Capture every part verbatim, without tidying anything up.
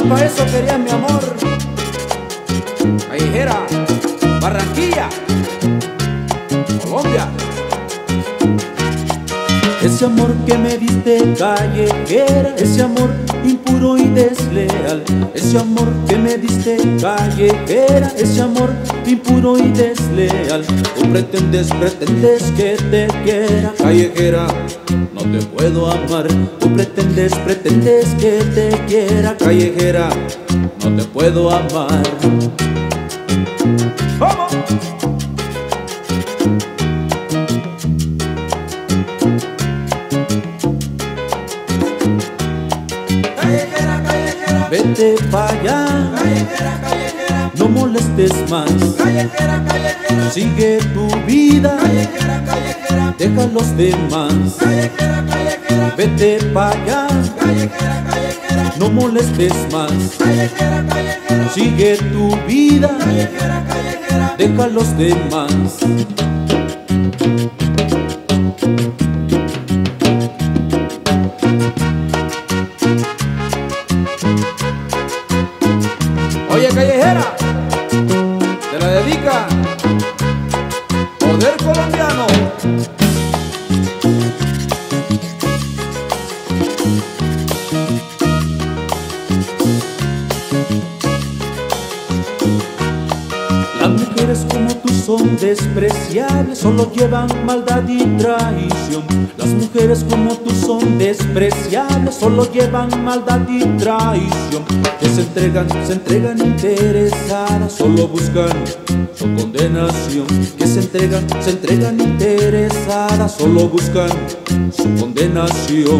pa' eso quería mi amor. Callejera, Barranquilla, Colombia. Ese amor que me diste callejera, ese amor impuro y desleal. Ese amor que me diste callejera, ese amor impuro y desleal. Tú pretendes, pretendes que te quiera, callejera, no te puedo amar. Tú pretendes, pretendes que te quiera, callejera, no te puedo amar. ¿Cómo? Callejera, callejera, Vete pa' allá, callejera, callejera, no molestes más. callejera, callejera, Sigue tu vida, callejera, callejera, deja a los demás. callejera, callejera, Vete pa' allá, callejera, callejera, no molestes más. callejera, callejera, Sigue tu vida, callejera, callejera. deja a los demás. Oye, callejera, te la dedica Poder Colombiano. Las mujeres como tú son despreciables, solo llevan maldad y traición. Las mujeres como tú son despreciables, solo llevan maldad y traición. Que se entregan, se entregan interesadas, solo buscan su condenación. Que se entregan, se entregan interesadas, solo buscan su condenación.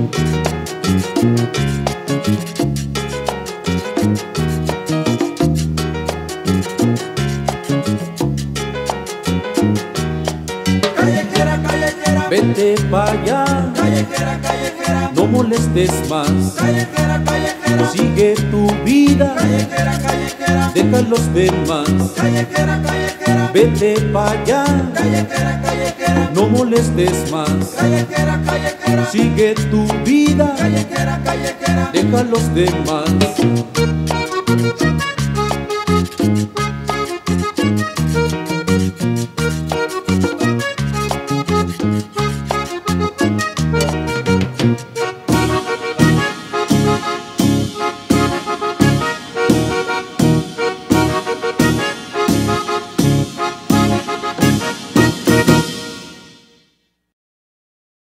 Callejera, callejera, Vete pa' allá, callejera, callejera, no molestes más. callejera, callejera, Sigue tu vida, callejera, callejera, deja a los demás. callejera, callejera, Vete pa' allá, callejera, callejera, no molestes más. callejera, callejera, Sigue tu vida, callejera, callejera, deja a los demás.